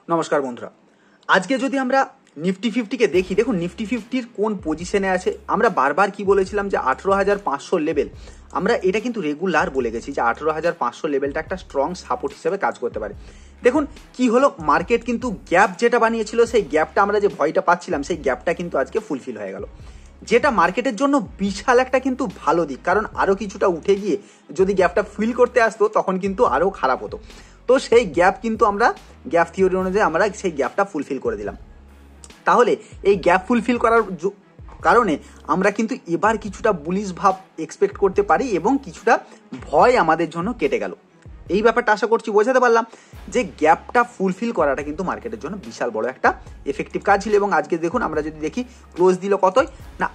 নমস্কার বন্ধুরা, আজকে যদি আমরা নিফটি ফিফটিকে দেখি, দেখুন নিফটি ফিফটির কোন পজিশনে আছে। আমরা বারবার কি বলেছিলাম যে 18,500 লেভেল, আমরা এটা কিন্তু রেগুলার বলে গেছি যে 18,500 লেভেলটা একটা স্ট্রং সাপোর্ট হিসেবে কাজ করতে পারে। দেখুন কি হলো, মার্কেট কিন্তু গ্যাপ যেটা বানিয়েছিল, সেই গ্যাপটা আমরা যে ভয়টা পাচ্ছিলাম, সেই গ্যাপটা কিন্তু আজকে ফুলফিল হয়ে গেল, যেটা মার্কেটের জন্য বিশাল একটা কিন্তু ভালো দিক। কারণ আরও কিছুটা উঠে গিয়ে যদি গ্যাপটা ফিল করতে আসতো তখন কিন্তু আরও খারাপ হতো। তো সেই গ্যাপ কিন্তু আমরা গ্যাপ থিওরি অনুযায়ী আমরা সেই গ্যাপটা ফুলফিল করে দিলাম। তাহলে এই গ্যাপ ফুলফিল করার কারণে আমরা কিন্তু এবার কিছুটা বুলিশ ভাব এক্সপেক্ট করতে পারি এবং কিছুটা ভয় আমাদের জন্য কেটে গেল। এই ব্যাপারটা আশা করছি বোঝাতে পারলাম যে গ্যাপটা ফুলফিল করাটা কিন্তু মার্কেটের জন্য বিশাল বড় একটা এফেক্টিভ কাজ ছিল। এবং আজকে দেখুন আমরা যদি দেখি ক্লোজ দিল কতই না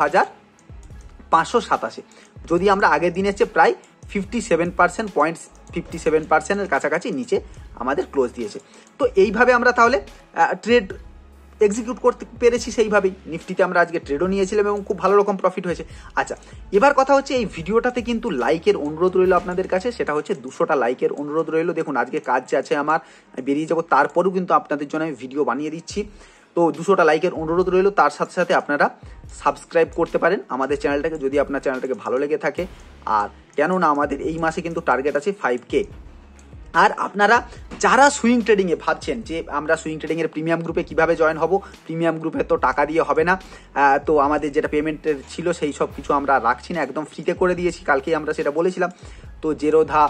18,587। যদি আমরা আগের দিনের চেয়ে প্রায় 57% 57%-এর কাছাকাছি নিচে আমাদের ক্লোজ দিয়েছে। তো এইভাবে আমরা তাহলে ট্রেড এক্সিকিউট করতে পেরেছি। সেইভাবেই নিফটিতে আমরা আজকে ট্রেডও নিয়েছিলাম এবং খুব ভালো রকম প্রফিট হয়েছে। আচ্ছা, এবার কথা হচ্ছে এই ভিডিওটাতে কিন্তু লাইকের অনুরোধ রইল আপনাদের কাছে, সেটা হচ্ছে 200টা লাইকের অনুরোধ রইল। দেখুন আজকে কাজ আছে আমার, বেরিয়ে যাবো, তারপরেও কিন্তু আপনাদের জন্য আমি ভিডিও বানিয়ে দিচ্ছি। তো 200টা লাইকের অনুরোধ রইল। তার সাথে সাথে আপনারা সাবস্ক্রাইব করতে পারেন আমাদের চ্যানেলটাকে যদি আপনার চ্যানেলটাকে ভালো লেগে থাকে। আর কেননা আমাদের এই মাসে কিন্তু টার্গেট আছে 5K। আর আপনারা যারা সুইং ট্রেডিংয়ে ভাবছেন যে আমরা সুইং ট্রেডিংয়ের প্রিমিয়াম গ্রুপে কিভাবে জয়েন হব, প্রিমিয়াম গ্রুপে তো টাকা দিয়ে হবে না, তো আমাদের যেটা পেমেন্টের ছিল সেই সব কিছু আমরা রাখছি না, একদম ফ্রিতে করে দিয়েছি। কালকেই আমরা সেটা বলেছিলাম। তো জেরোধা,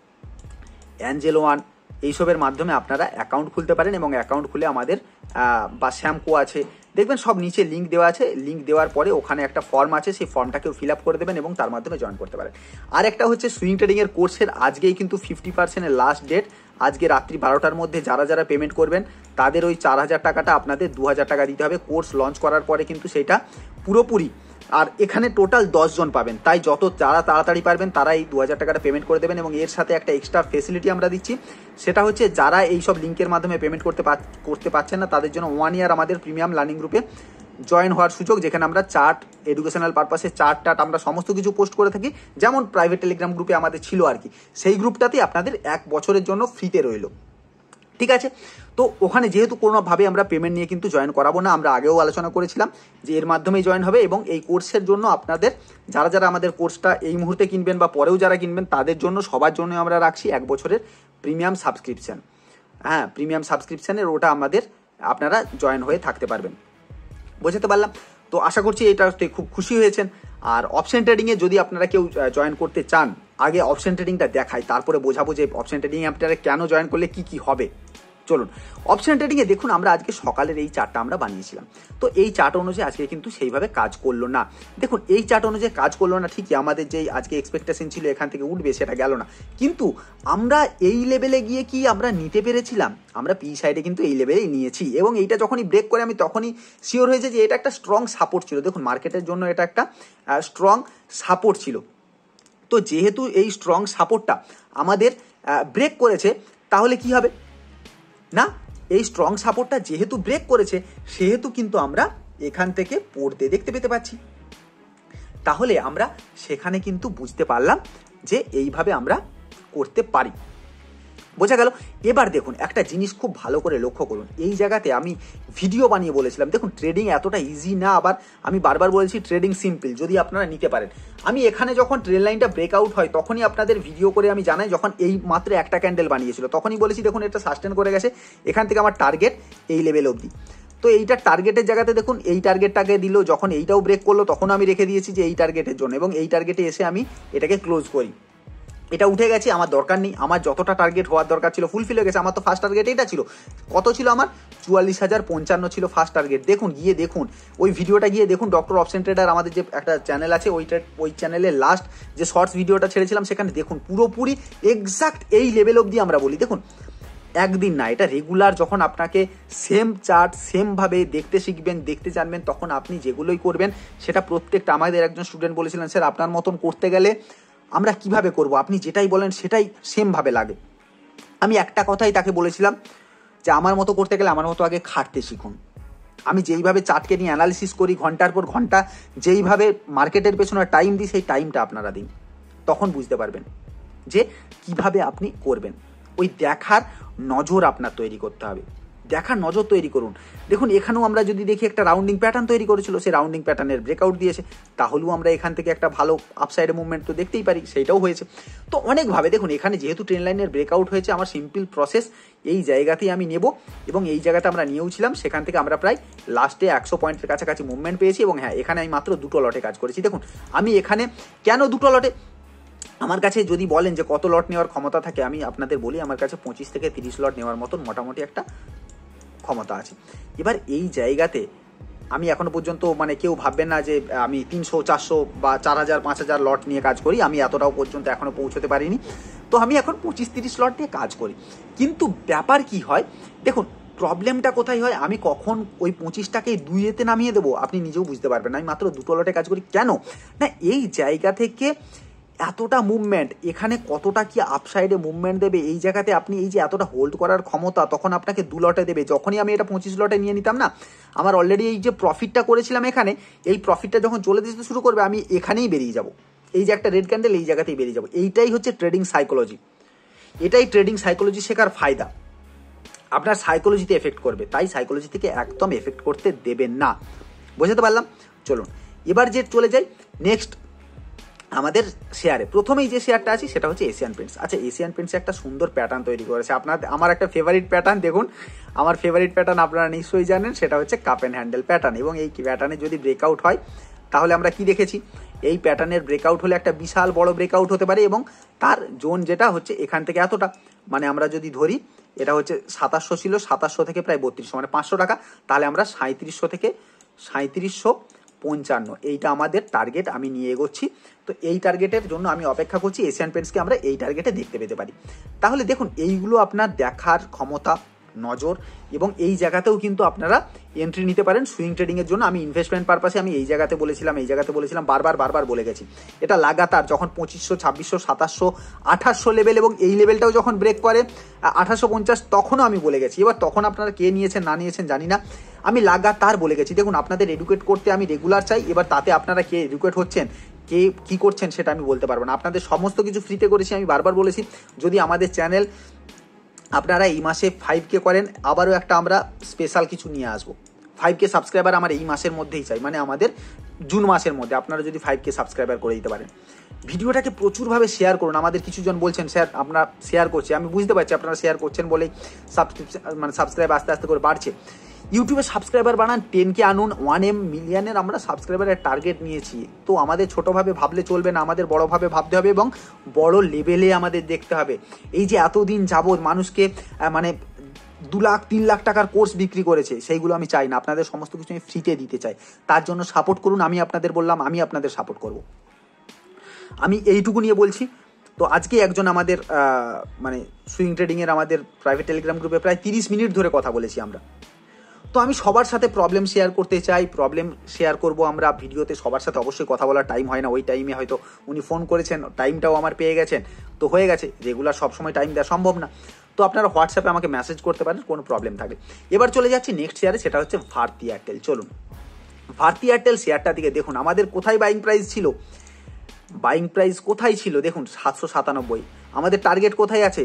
অ্যাঞ্জেল ওয়ান এইসবের মাধ্যমে আপনারা অ্যাকাউন্ট খুলতে পারেন এবং অ্যাকাউন্ট খুলে আমাদের বা শ্যামকো আছে, দেখবেন সব নিচে লিঙ্ক দেওয়া আছে। লিঙ্ক দেওয়ার পরে ওখানে একটা ফর্ম আছে, সেই ফর্মটাকেও ফিল আপ করে দেবেন এবং তার মাধ্যমে জয়েন করতে পারেন। আর একটা হচ্ছে সুইং ট্রেডিংয়ের কোর্সের আজকেই কিন্তু 50%-এর লাস্ট ডেট। আজকে রাত্রি 12টার মধ্যে যারা যারা পেমেন্ট করবেন তাদের ওই 4,000 টাকাটা আপনাদের 2,000 টাকা দিতে হবে। কোর্স লঞ্চ করার পরে কিন্তু সেটা পুরোপুরি, আর এখানে টোটাল 10 জন পাবেন, তাই যারা তাড়াতাড়ি পারবেন তারা এই 2,000 টাকাটা পেমেন্ট করে দেবেন। এবং এর সাথে একটা এক্সট্রা ফেসিলিটি আমরা দিচ্ছি, সেটা হচ্ছে যারা এই সব লিঙ্কের মাধ্যমে পেমেন্ট করতে পারছেন না তাদের জন্য 1 ইয়ার আমাদের প্রিমিয়াম লার্নিং গ্রুপে জয়েন হওয়ার সুযোগ, যেখানে আমরা চার্ট, এডুকেশনাল পারপাসে চার্ট আমরা সমস্ত কিছু পোস্ট করে থাকি, যেমন প্রাইভেট টেলিগ্রাম গ্রুপে আমাদের ছিল আর কি। সেই গ্রুপটাতেই আপনাদের 1 বছরের জন্য ফ্রিতে রইল, ঠিক আছে। তো ওখানে যেহেতু কোনোভাবে আমরা পেমেন্ট নিয়ে কিন্তু জয়েন করাবো না, আমরা আগেও আলোচনা করেছিলাম যে এর মাধ্যমেই জয়েন হবে। এবং এই কোর্সের জন্য আপনাদের যারা যারা আমাদের কোর্সটা এই মুহূর্তে কিনবেন বা পরেও যারা কিনবেন তাদের জন্য সবার জন্য আমরা রাখছি 1 বছরের প্রিমিয়াম সাবস্ক্রিপশন। হ্যাঁ, প্রিমিয়াম সাবস্ক্রিপশানের ওটা আমাদের আপনারা জয়েন হয়ে থাকতে পারবেন। বোঝাতে পারলাম? তো আশা করছি এটাতে খুব খুশি হয়েছেন। আর অপশন ট্রেডিংয়ে যদি আপনারা কেউ জয়েন করতে চান, আগে অপশন ট্রেডিংটা দেখাই, তারপরে বোঝাবো যে অপশন ট্রেডিংয়ে আপনারা কেন জয়েন করলে কি কি হবে। চলুন অপশন ট্রেডিংয়ে দেখুন আমরা আজকে সকালের এই চার্টটা আমরা বানিয়েছিলাম। তো এই চার্ট অনুযায়ী আজকে কিন্তু সেইভাবে কাজ করলো না। দেখুন এই চার্ট অনুযায়ী কাজ করলো না ঠিকই, আমাদের যেই আজকে এক্সপেকটেশন ছিল এখান থেকে উঠবে সেটা গেল না। কিন্তু আমরা এই লেভেলে গিয়ে কি আমরা নিতে পেরেছিলাম? আমরা পি সাইডে কিন্তু এই লেভেলেই নিয়েছি এবং এইটা যখনই ব্রেক করে আমি তখনই শিওর হয়েছে যে এটা একটা স্ট্রং সাপোর্ট ছিল। দেখুন মার্কেটের জন্য এটা একটা স্ট্রং সাপোর্ট ছিল। তো যেহেতু এই স্ট্রং সাপোর্টটা আমাদের ব্রেক করেছে, তাহলে কি হবে না, এই স্ট্রং সাপোর্টটা যেহেতু ব্রেক করেছে সেহেতু কিন্তু আমরা এখান থেকে পড়তে দেখতে পেতে পাচ্ছি। তাহলে আমরা সেখানে কিন্তু বুঝতে পারলাম যে এইভাবে আমরা করতে পারি। বোঝা গেল? এবার দেখুন একটা জিনিস খুব ভালো করে লক্ষ্য করুন, এই জায়গাতে আমি ভিডিও বানিয়ে বলেছিলাম দেখুন ট্রেডিং এতটা ইজি না। আবার আমি বারবার বলেছি ট্রেডিং সিম্পল, যদি আপনারা নিতে পারেন। আমি এখানে যখন ট্রেন লাইনটা ব্রেকআউট হয় তখনই আপনাদের ভিডিও করে আমি জানাই, যখন এই মাত্র একটা ক্যান্ডেল বানিয়েছিল তখনই বলেছি দেখুন এটা সাস্টেন করে গেছে, এখান থেকে আমার টার্গেট এই লেভেল অবধি। তো এইটা টার্গেটের জায়গাতে দেখুন এই টার্গেটটাকে দিল, যখন এইটাও ব্রেক করলো তখন আমি রেখে দিয়েছি যে এই টার্গেটের জন্য, এবং এই টার্গেটে এসে আমি এটাকে ক্লোজ করি। এটা উঠে গেছে, আমার দরকার নেই, আমার যতটা টার্গেট হওয়ার দরকার ছিল ফুলফিল হয়ে গেছে। আমার তো ফার্স্ট টার্গেট এইটা ছিল, কত ছিল আমার 44,055 ছিল ফার্স্ট টার্গেট। দেখুন গিয়ে দেখুন ওই ভিডিওটা গিয়ে দেখুন, ডক্টর অপশন ট্রেডার আমাদের যে একটা চ্যানেল আছে ওই চ্যানেলে লাস্ট যে শর্টস ভিডিওটা ছেড়েছিলাম সেখানে দেখুন পুরোপুরি এক্সাক্ট এই লেভেল অবধি আমরা বলি। দেখুন একদিন না, এটা রেগুলার যখন আপনাকে সেম চার্ট সেমভাবে দেখতে শিখবেন, দেখতে জানবেন, তখন আপনি যেগুলোই করবেন সেটা প্রত্যেকটা, আমাদের একজন স্টুডেন্ট বলেছিলেন স্যার আপনার মতন করতে গেলে আমরা কিভাবে করব, আপনি যেটাই বলেন সেটাই সেমভাবে লাগে। আমি একটা কথাই তাকে বলেছিলাম যে আমার মতো করতে গেলে আমার মতো আগে খাটতে শিখুন। আমি যেইভাবে চার্টকে নিয়ে অ্যানালিসিস করি ঘন্টার পর ঘন্টা, যেইভাবে মার্কেটের পেছনে টাইম দিই সেই টাইমটা আপনারা দিন, তখন বুঝতে পারবেন যে কিভাবে আপনি করবেন। ওই দেখার নজর আপনার তৈরি করতে হবে। দেখার নজর তৈরি করুন। দেখুন এখানেও আমরা যদি দেখি একটা রাউন্ডিং প্যাটার্ন তৈরি করেছিল, সেই রাউন্ডিং প্যাটার্নের ব্রেকআউট দিয়েছে, তাহলেও আমরা এখান থেকে একটা ভালো আপসাইডে মুভমেন্ট তো দেখতেই পারি, সেইটাও হয়েছে। তো অনেকভাবে দেখুন এখানে যেহেতু ট্রেন লাইনের ব্রেকআউট হয়েছে, আমার সিম্পল প্রসেস এই জায়গাতেই আমি নেব, এবং এই জায়গাতে আমরা নিয়েও ছিলাম, সেখান থেকে আমরা প্রায় লাস্টে 100 পয়েন্টের কাছাকাছি মুভমেন্ট পেয়েছি। এবং হ্যাঁ, এখানে আমি মাত্র 2টো লটে কাজ করেছি। দেখুন আমি এখানে কেন 2টো লটে, আমার কাছে যদি বলেন যে কত লট নেওয়ার ক্ষমতা থাকে, আমি আপনাদের বলি আমার কাছে 25 থেকে 30 লট নেওয়ার মতন মোটামুটি একটা ক্ষমতা আছে। এবার এই জায়গাতে আমি এখনো পর্যন্ত মানে কেউ ভাববেন না যে আমি 300, 400 বা 4000, 5000 লট নিয়ে কাজ করি, আমি এতটাও পর্যন্ত এখনো পৌঁছতে পারিনি। তো আমি এখন 25-30 লট নিয়ে কাজ করি। কিন্তু ব্যাপার কি হয় দেখুন, প্রবলেমটা কোথায় হয়, আমি কখন ওই 25টাকে 2-এতে নামিয়ে দেবো আপনি নিজেও বুঝতে পারবেন। আমি মাত্র 2টো লটে কাজ করি কেন না, এই জায়গা থেকে এতটা মুভমেন্ট, এখানে কতটা কি আপসাইডে মুভমেন্ট দেবে, এই জায়গাতে আপনি এই যে এতটা হোল্ড করার ক্ষমতা, তখন আপনাকে 2 লটে দেবে। যখনই আমি এটা 25 লটে নিয়ে নিতাম না, আমার অলরেডি এই যে প্রফিটটা করেছিলাম এখানে, এই প্রফিটটা যখন চলে দিতে শুরু করবে, আমি এখানেই বেরিয়ে যাব। এই যে একটা রেড ক্যান্ডেল, এই জায়গাতেই বেরিয়ে যাব। এইটাই হচ্ছে ট্রেডিং সাইকোলজি, এটাই ট্রেডিং সাইকোলজি শেখার ফায়দা। আপনার সাইকোলজিতে এফেক্ট করবে, তাই সাইকোলজি থেকে একদম এফেক্ট করতে দেবেন না। বোঝাতে পারলাম? চলুন এবার যে চলে যাই নেক্সট আমাদের শেয়ারে। প্রথমেই যে শেয়ারটা আছে সেটা হচ্ছে এশিয়ান পেন্টস। আচ্ছা, এশিয়ান পেন্টস একটা সুন্দর প্যাটার্ন তৈরি করেছে। আমার একটা ফেভারিট প্যাটার্ন, দেখুন আমার ফেভারিট প্যাটার্ন আপনারা নিশ্চয়ই জানেন, সেটা হচ্ছে কাপ অ্যান্ড হ্যান্ডেল প্যাটার্ন। এবং এই প্যাটার্নে যদি ব্রেকআউট হয়, তাহলে আমরা কি দেখেছি, এই প্যাটার্নের ব্রেকআউট হলে একটা বিশাল বড় ব্রেকআউট হতে পারে, এবং তার জোন যেটা হচ্ছে এখান থেকে এতটা, মানে আমরা যদি ধরি এটা হচ্ছে 2700 ছিল, 2700 থেকে প্রায় 3200, মানে 500 টাকা, তাহলে আমরা 3700 থেকে 3755 এইটা আমাদের টার্গেট আমি নিয়ে এগোচ্ছি। তো এই টার্গেটের জন্য আমি অপেক্ষা করছি, এশিয়ান পেন্টসকে আমরা এই টার্গেটে দেখতে পেতে পারি। তাহলে দেখুন এইগুলো আপনার দেখার ক্ষমতা, নজর, এবং এই জায়গাতেও কিন্তু আপনারা এন্ট্রি নিতে পারেন সুইং ট্রেডিংয়ের জন্য। আমি ইনভেস্টমেন্ট পারপাসে আমি এই জায়গাতে বলেছিলাম, বারবার বলে গেছি। এটা লাগাতার যখন 2500, 2600, 2700, 2800 লেভেল, এবং এই লেভেলটাও যখন ব্রেক করে 1850, তখনও আমি বলে গেছি। এবার তখন আপনারা কে নিয়েছেন না নিয়েছেন জানি না, আমি লাগাতার বলে গেছি। দেখুন আপনাদের এডুকেট করতে আমি রেগুলার চাই, এবার তাতে আপনারা কে এডুকেট হচ্ছেন, কে কি করছেন সেটা আমি বলতে পারবো না। আপনাদের সমস্ত কিছু ফ্রিতে করেছি, আমি বারবার বলেছি। যদি আমাদের চ্যানেল আপনারা এই মাসে 5K করেন, আবারও একটা আমরা স্পেশাল কিছু নিয়ে আসবো। 5K সাবস্ক্রাইবার আমার এই মাসের মধ্যেই চাই, মানে আমাদের জুন মাসের মধ্যে আপনারা যদি 5K সাবস্ক্রাইবার করে দিতে পারেন। ভিডিওটাকে প্রচুরভাবে শেয়ার করুন। আমাদের কিছুজন বলছেন স্যার আপনারা শেয়ার করছে, আমি বুঝতে পারছি আপনারা শেয়ার করছেন বলেই সাবস্ক্রাইব আস্তে আস্তে করে বাড়ছে। ইউটিউবে সাবস্ক্রাইবার বানান, 10K আনুন, 1M মিলিয়নের আমরা সাবস্ক্রাইবারের টার্গেট নিয়েছি। তো আমাদের ছোটোভাবে ভাবলে চলবে না, আমাদের বড়োভাবে ভাবতে হবে, এবং বড় লেভেলে আমাদের দেখতে হবে। এই যে এতদিন যাবৎ মানুষকে মানে 2 লাখ 3 লাখ টাকার কোর্স বিক্রি করেছে, সেইগুলো আমি চাই না। আপনাদের সমস্ত কিছু আমি ফ্রিতে দিতে চাই, তার জন্য সাপোর্ট করুন। আমি আপনাদের বললাম, আমি আপনাদের সাপোর্ট করব, আমি এইটুকু নিয়ে বলছি। তো আজকে একজন আমাদের মানে সুইং ট্রেডিংয়ের আমাদের প্রাইভেট টেলিগ্রাম গ্রুপে প্রায় 30 মিনিট ধরে কথা বলেছি আমরা। তো আমি সবার সাথে প্রবলেম শেয়ার করতে চাই, প্রবলেম শেয়ার করব আমরা ভিডিওতে। সবার সাথে অবশ্যই কথা বলার টাইম হয় না, ওই টাইমে হয়তো উনি ফোন করেছেন, টাইমটাও আমার পেয়ে গেছেন, তো হয়ে গেছে। রেগুলার সবসময় টাইম দেওয়া সম্ভব না, তো আপনারা হোয়াটসঅ্যাপে আমাকে মেসেজ করতে পারেন কোনো প্রবলেম থাকলে। এবার চলে যাচ্ছি নেক্সট শেয়ারে, সেটা হচ্ছে ভারতী এয়ারটেল। চলুন ভারতী এয়ারটেল শেয়ারটা দিকে দেখুন, আমাদের কোথায় বাইং প্রাইস ছিল, দেখুন 797। আমাদের টার্গেট কোথায় আছে,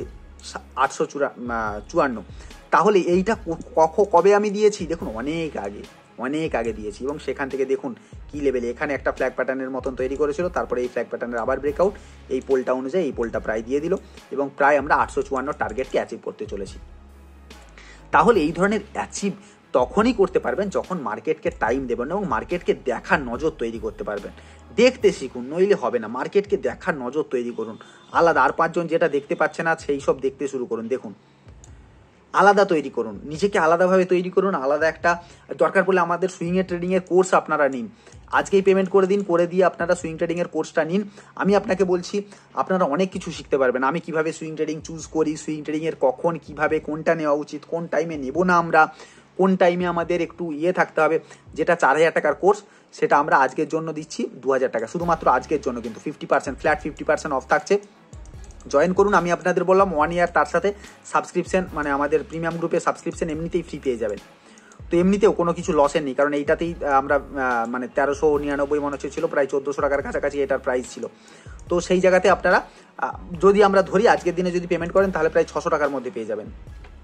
854। তাহলে এইটা কবে আমি দিয়েছি, দেখুন অনেক আগে দিয়েছি। এবং সেখান থেকে দেখুন কি লেভেলে, এখানে একটা ফ্ল্যাগ প্যাটার্নের মতন তৈরি করেছিল, তারপরে এই ফ্ল্যাগ প্যাটার্নের আবার ব্রেকআউট, এই পোলটা অনুযায়ী এই পোলটা প্রায় দিয়ে দিল, এবং প্রায় আমরা 854 টার্গেটকে অ্যাচিভ করতে চলেছি। তাহলে এই ধরনের অ্যাচিভ তখনই করতে পারবেন যখন মার্কেটকে টাইম দেবেন এবং মার্কেটকে দেখার নজর তৈরি করতে পারবেন। দেখতে শিখুন, নইলে হবে না। মার্কেটকে দেখার নজর তৈরি করুন, আলাদা। আর 5 জন যেটা দেখতে পাচ্ছে না সেই সব দেখতে শুরু করুন। দেখুন আলাদা তৈরি করুন, নিজেকে আলাদাভাবে তৈরি করুন। আলাদা একটা, দরকার পড়লে আমাদের সুইংয়ের ট্রেডিংয়ের কোর্স আপনারা নিন, আজকেই পেমেন্ট করে দিন, করে দিয়ে আপনারা সুইং ট্রেডিংয়ের কোর্সটা নিন। আমি আপনাকে বলছি আপনারা অনেক কিছু শিখতে পারবেন। আমি কিভাবে সুইং ট্রেডিং চুজ করি, সুইং ট্রেডিংয়ের কখন কিভাবে কোনটা নেওয়া উচিত, কোন টাইমে নেব না আমরা, কোন টাইমে আমাদের একটু থাকতে হবে। যেটা 4000 টাকার কোর্স, সেটা আমরা আজকের জন্য দিচ্ছি 2000 টাকা, শুধুমাত্র আজকের জন্য, কিন্তু 50% ফ্ল্যাট 50% অফ থাকছে। জয়েন করুন। আমি আপনাদের বললাম 1 ইয়ার, তার সাথে সাবস্ক্রিপশন, মানে আমাদের প্রিমিয়াম গ্রুপে সাবস্ক্রিপশন এমনিতেই ফ্রি পেয়ে যাবেন। তো এমনিতেও কোনো কিছু লসের নেই, কারণ এইটাতেই আমরা মানে 1399 মনে হচ্ছে ছিল, প্রায় 1400 টাকার কাছাকাছি এটার প্রাইস ছিল। তো সেই জায়গাতে আপনারা যদি আমরা ধরি আজকের দিনে যদি পেমেন্ট করেন, তাহলে প্রায় 600 টাকার মধ্যে পেয়ে যাবেন।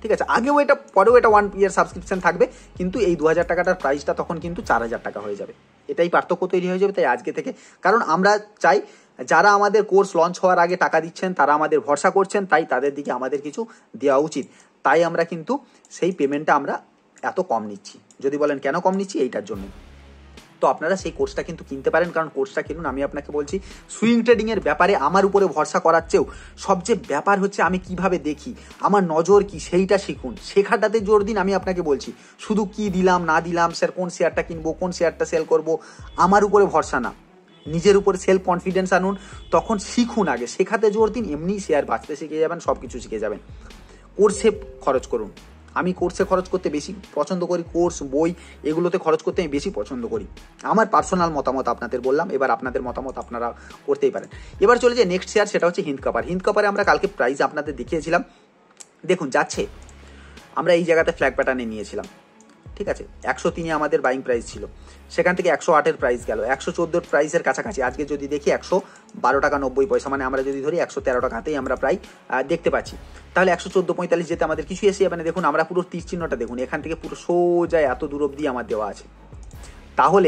ঠিক আছে, আগেও এটা পরেও এটা 1 ইয়ার সাবস্ক্রিপশন থাকবে, কিন্তু এই 2000 টাকাটার প্রাইসটা তখন কিন্তু 4000 টাকা হয়ে যাবে। এটাই পার্থক্য তৈরি হয়ে যাবে। তাই আজকে থেকে, কারণ আমরা চাই যারা আমাদের কোর্স লঞ্চ হওয়ার আগে টাকা দিচ্ছেন তারা আমাদের ভরসা করছেন, তাই তাদের দিকে আমাদের কিছু দেওয়া উচিত। তাই আমরা কিন্তু সেই পেমেন্টটা আমরা এত কম নিচ্ছি। যদি বলেন কেন কম নিচ্ছি, এইটার জন্য। তো আপনারা সেই কোর্সটা কিন্তু কিনতে পারেন, কারণ কোর্সটা কিনুন। আমি আপনাকে বলছি, সুইং ট্রেডিংয়ের ব্যাপারে আমার উপরে ভরসা করার চেয়েও সবচেয়ে ব্যাপার হচ্ছে আমি কিভাবে দেখি, আমার নজর কি, সেইটা শিখুন, শেখাটাতে জোর দিন। আমি আপনাকে বলছি, শুধু কি দিলাম না দিলাম, স্যার কোন শেয়ারটা কিনবো, কোন শেয়ারটা সেল করব, আমার উপরে ভরসা না, নিজের উপরে সেলফ কনফিডেন্স আনুন, তখন শিখুন। আগে শেখাতে জোর দিন, এমনি শেয়ার বাঁচতে শিখে যাবেন, সব কিছু শিখে যাবেন। কোর্সে খরচ করুন। আমি কোর্সে খরচ করতে বেশি পছন্দ করি, কোর্স বই এগুলোতে খরচ করতে আমি বেশি পছন্দ করি। আমার পার্সোনাল মতামত আপনাদের বললাম, এবার আপনাদের মতামত আপনারা করতেই পারেন। এবার চলে যে নেক্সট শেয়ার, সেটা হচ্ছে হিন্দ কপার। হিন্দ কপারে আমরা কালকে প্রাইস আপনাদের দেখিয়েছিলাম, দেখুন যাচ্ছে। আমরা এই জায়গাতে ফ্ল্যাগ প্যাটার্নে নিয়েছিলাম, ঠিক আছে, 103-এ আমাদের বাইং প্রাইস ছিল, সেখান থেকে 108-এর প্রাইস গেল, 114-র প্রাইসের কাছাকাছি। আজকে যদি দেখি 112 টাকা 90 পয়সা, মানে আমরা যদি ধরি 113 টাকাতেই আমরা প্রায় দেখতে পাচ্ছি। তাহলে 114.45 যেতে আমাদের কিছু এসে যাবে না। দেখুন আমরা পুরো তীর চিহ্নটা দেখুন, এখান থেকে পুরো সোজা এত দূর অব্দি আমার দেওয়া আছে। তাহলে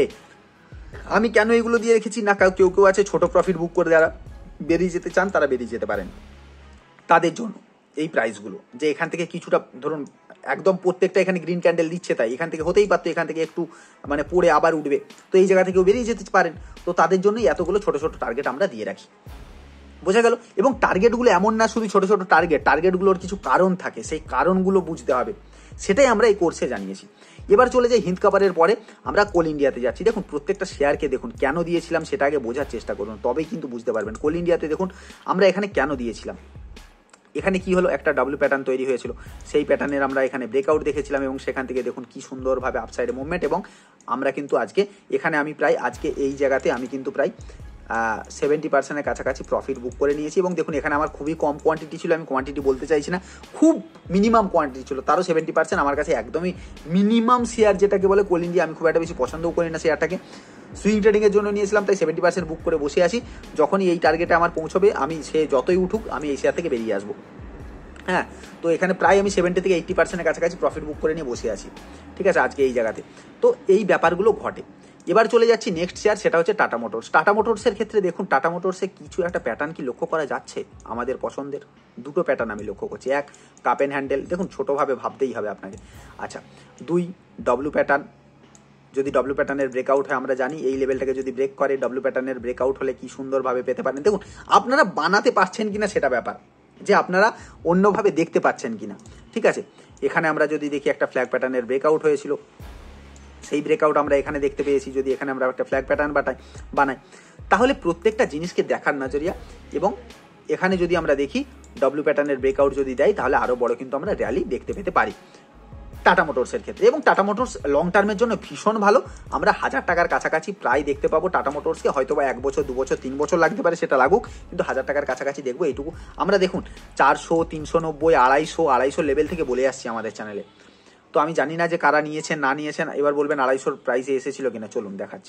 আমি কেন এগুলো দিয়ে রেখেছি না, কেউ কেউ আছে ছোট প্রফিট বুক করে যারা বেরিয়ে যেতে চান তারা বেরিয়ে যেতে পারেন, তাদের জন্য এই প্রাইসগুলো। যে এখান থেকে কিছুটা ধরুন একদম প্রত্যেকটা এখানে গ্রিন ক্যান্ডেল দিচ্ছে, তাই এখান থেকে হতেই পারতো এখান থেকে একটু মানে পড়ে আবার উঠবে, তো এই জায়গা থেকেও বেরিয়ে যেতে পারেন। তো তাদের জন্যই এতগুলো ছোট ছোট টার্গেট আমরা দিয়ে রাখি, বোঝা গেল। এবং টার্গেটগুলো এমন না শুধু ছোট ছোট টার্গেটগুলোর কিছু কারণ থাকে, সেই কারণগুলো বুঝতে হবে, সেটাই আমরা এই কোর্সে জানিয়েছি। এবার চলে যাই হিন্দ কপারের পরে আমরা কোল ইন্ডিয়াতে যাচ্ছি। দেখুন প্রত্যেকটা শেয়ারকে দেখুন কেন দিয়েছিলাম সেটা আগে বোঝার চেষ্টা করুন, তবেই কিন্তু বুঝতে পারবেন। কোল ইন্ডিয়াতে দেখুন আমরা এখানে কেন দিয়েছিলাম, এখানে কি হলো, একটা ডাব্লিউ প্যাটার্ন তৈরি হয়েছিল, সেই প্যাটার্নের আমরা এখানে ব্রেকআউট দেখেছিলাম এবং সেখান থেকে দেখুন কি সুন্দরভাবে আপসাইডে মুভমেন্ট। এবং আমরা কিন্তু আজকে এখানে আমি প্রায় আজকে এই জায়গাতে আমি কিন্তু প্রায় 70%-এর কাছাকাছি প্রফিট বুক করে নিয়েছি। এবং দেখুন এখানে আমার খুবই কম কোয়ান্টিটি ছিল, আমি কোয়ান্টিটি বলতে চাইছি না, খুব মিনিমাম কোয়ান্টিটি ছিল, তারও 70% আমার কাছে একদমই মিনিমাম শেয়ার যেটাকে বলে কোল ইন্ডিয়া। আমি খুব একটা বেশি পছন্দও করি না শেয়ারটাকে, সুইং ট্রেডিংয়ের জন্য নিয়েছিলাম, তাই 70% বুক করে বসে আছি। যখনই এই টার্গেটে আমার পৌঁছবে, আমি সে যতই উঠুক আমি এই শেয়ার থেকে বেরিয়ে আসবো। হ্যাঁ, তো এখানে প্রায় আমি 70 থেকে 80%-এর কাছাকাছি প্রফিট বুক করে নিয়ে বসে আছি, ঠিক আছে, আজকে এই জায়গাতে। তো এই ব্যাপারগুলো ঘটে। এবার চলে যাচ্ছি নেক্সট শেয়ার, সেটা হচ্ছে টাটা মোটরস। টাটা মোটরসের ক্ষেত্রে দেখুন টাটা মোটরসে কিছু একটা প্যাটার্ন কি লক্ষ্য করা যাচ্ছে আমাদের পছন্দের? দুটো প্যাটার্ন আমি লক্ষ্য করছি। এক, কাপ অ্যান্ড হ্যান্ডেল, দেখুন ছোটোভাবে ভাবতেই হবে আপনাকে। আচ্ছা, 2, ডব্লিউ প্যাটার্ন। যদি ডব্লিউ প্যাটার্নের ব্রেকআউট হয়, আমরা জানি এই লেভেলটাকে যদি ব্রেক করে, ডব্লিউ প্যাটার্নের ব্রেকআউট হলে কি সুন্দরভাবে পেতে পারেন। দেখুন আপনারা বানাতে পারছেন কিনা সেটা ব্যাপার, যে আপনারা অন্যভাবে দেখতে পাচ্ছেন কিনা, ঠিক আছে। এখানে আমরা যদি দেখি একটা ফ্ল্যাগ প্যাটার্নের ব্রেকআউট হয়েছিল, সেই ব্রেকআউট আমরা এখানে দেখতে পেয়েছি। যদি এখানে আমরা একটা ফ্ল্যাগ প্যাটার্ন বানাই, তাহলে প্রত্যেকটা জিনিসকে দেখার নজরিয়া। এবং এখানে যদি আমরা দেখি ডব্লিউ প্যাটার্নের ব্রেকআউট যদি দেয়, তাহলে আরও বড় কিন্তু আমরা র্যালি দেখতে পেতে পারি টাটা মোটরসের ক্ষেত্রে। এবং টাটা মোটরস লং টার্মের জন্য ভীষণ ভালো, আমরা 1000 টাকার কাছাকাছি প্রায় দেখতে পাবো টাটা মোটরসকে। হয়তো বা 1 বছর 2 বছর 3 বছর লাগতে পারে, সেটা লাগুক, কিন্তু 1000 টাকার কাছাকাছি দেখবো, এইটুকু আমরা। দেখুন 400, 390, 250 লেভেল থেকে বলে আসছি আমাদের চ্যানেলে। তো আমি জানি না যে কারা নিয়েছেন না নিয়েছেন, এবার বলবেন 250-র প্রাইসে এসেছিল কিনা। চলুন দেখাচ্ছি,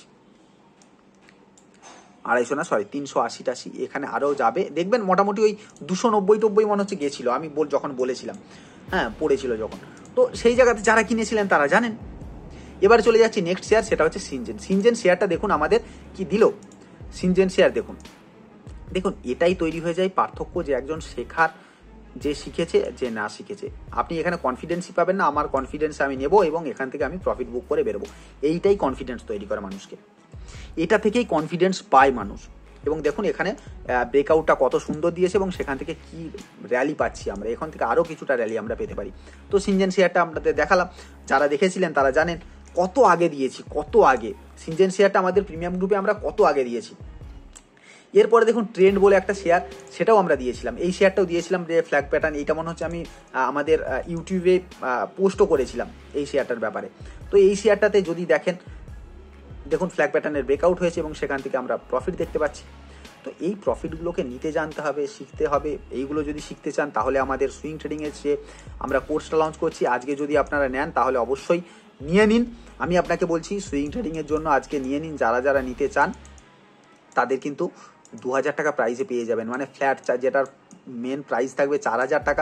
250 না, সরি 380-টাশি, এখানে আরও যাবে দেখবেন। মোটামুটি ওই 290-90 মনে হচ্ছে গেছিলো, আমি যখন বলেছিলাম, হ্যাঁ পড়েছিল যখন। তো সেই জায়গাতে যারা কিনেছিলেন তারা জানেন। এবার চলে যাচ্ছি নেক্সট শেয়ার, সেটা হচ্ছে সিনজেন। সিনজেন শেয়ারটা দেখুন আমাদের কি দিল। সিনজেন শেয়ার দেখুন, দেখুন এটাই তৈরি হয়ে যায় পার্থক্য, যে একজন শেখার, যে শিখেছে, যে না শিখেছে। আপনি এখানে কনফিডেন্সই পাবেন না, আমার কনফিডেন্স আমি নেব এবং এখান থেকে আমি প্রফিট বুক করে বেরোবো। এইটাই কনফিডেন্স তৈরি করে মানুষকে, এটা থেকেই কনফিডেন্স পায় মানুষ। এবং দেখুন এখানে ব্রেকআউটটা কত সুন্দর দিয়েছে এবং সেখান থেকে কি র্যালি পাচ্ছি আমরা, এখান থেকে আরও কিছুটা র্যালি আমরা পেতে পারি। তো সিনজেন শেয়ারটা আপনাদের দেখালাম, যারা দেখেছিলেন তারা জানেন কত আগে দিয়েছি, কত আগে সিনজেন শেয়ারটা আমাদের প্রিমিয়াম গ্রুপে আমরা কত আগে দিয়েছি। এরপরে দেখুন ট্রেন্ড বলে একটা শেয়ার, সেটাও আমরা দিয়েছিলাম, এই শেয়ারটাও দিয়েছিলাম যে ফ্ল্যাগ প্যাটার্ন। এইটা মনে হচ্ছে আমি আমাদের ইউটিউবে পোস্টও করেছিলাম এই শেয়ারটার ব্যাপারে। তো এই শেয়ারটাতে যদি দেখেন, দেখুন ফ্ল্যাগ প্যাটার্নের ব্রেকআউট হয়েছে এবং সেখান থেকে আমরা প্রফিট দেখতে পাচ্ছি। তো এই প্রফিটগুলোকে নিতে জানতে হবে, শিখতে হবে। এইগুলো যদি শিখতে চান তাহলে আমাদের সুইং ট্রেডিংয়ের যে আমরা কোর্সটা লঞ্চ করছি, আজকে যদি আপনারা নেন তাহলে অবশ্যই নিয়ে নিন। আমি আপনাকে বলছি সুইং ট্রেডিংয়ের জন্য আজকে নিয়ে নিন। যারা যারা নিতে চান তাদের কিন্তু 2000 টাকা প্রাইসে পেয়ে যাবেন, মানে ফ্ল্যাট যেটার মেন প্রাইস থাকবে 4000 টাকা,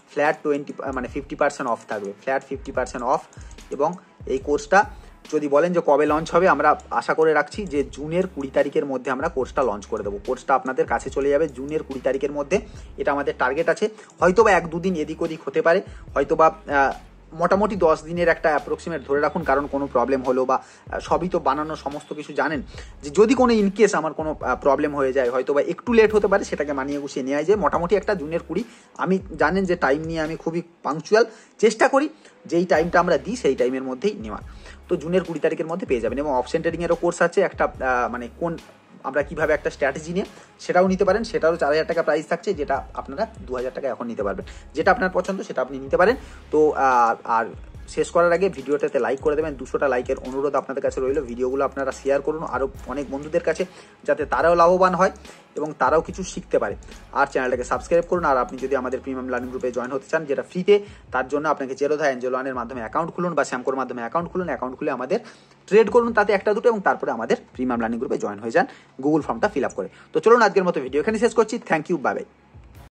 ফ্ল্যাট 50% অফ থাকবে, ফ্ল্যাট 50% অফ। এবং এই কোর্সটা যদি বলেন যে কবে লঞ্চ হবে, আমরা আশা করে রাখছি যে জুনের 20 তারিখের মধ্যে আমরা কোর্সটা লঞ্চ করে দেবো। কোর্সটা আপনাদের কাছে চলে যাবে জুনের 20 তারিখের মধ্যে, এটা আমাদের টার্গেট আছে। হয়তো বা 1-2 দিন এদিক ওদিক হতে পারে, হয়তো বা মোটামুটি 10 দিনের একটা অ্যাপ্রক্সিমেট ধরে রাখুন, কারণ কোনো প্রবলেম হলো বা সবই তো বানানো সমস্ত কিছু জানেন, যে যদি কোনো ইনকেস আমার কোনো প্রবলেম হয়ে যায়, হয়তো বা একটু লেট হতে পারে, সেটাকে মানিয়ে গুছিয়ে নেওয়া যায়। মোটামুটি একটা জুনের 20, আমি জানেন যে টাইম নিয়ে আমি খুবই পাংচুয়াল, চেষ্টা করি যেই টাইমটা আমরা দিই সেই টাইমের মধ্যেই নেওয়ার। তো জুনের 20 তারিখের মধ্যে পেয়ে যাবেন। এবং অপশন ট্রেডিংয়েরও কোর্স আছে একটা, কোন আমরা কিভাবে একটা স্ট্র্যাটেজি নিয়ে সেটাও নিতে পারেন, সেটারও 4000 টাকা প্রাইস থাকছে, যেটা আপনারা 2000 টাকা এখন নিতে পারবেন। যেটা আপনার পছন্দ সেটা আপনি নিতে পারেন। তো আর শেষ করার আগে ভিডিওটাতে লাইক করে দেবেন, 200টা লাইকের অনুরোধ আপনাদের কাছে রইল। ভিডিওগুলো আপনারা শেয়ার করুন আরও অনেক বন্ধুদের কাছে, যাতে তারাও লাভবান হয় এবং তারাও কিছু শিখতে পারে। আর চ্যানেলটাকে সাবস্ক্রাইব করুন। আর আপনি যদি আমাদের প্রিমিয়াম লার্নিং গ্রুপে জয়েন হতে চান, যেটা ফ্রিতে, তার জন্য আপনাকে জেরোধা এঞ্জেল ওয়ানের মাধ্যমে অ্যাকাউন্ট খুলুন বা শ্যামকোর মাধ্যমে অ্যাকাউন্ট খুলুন। অ্যাকাউন্ট খুলে আমাদের ট্রেড করুন তাতে 1-2, এবং তারপরে আমাদের প্রিমিয়াম লার্নিং গ্রুপে জয়েন হয়ে যান গুগল ফর্মটা ফিল আপ করে। তো চলুন আজকের মতো ভিডিও এখানে শেষ করছি। Thank you, bye by.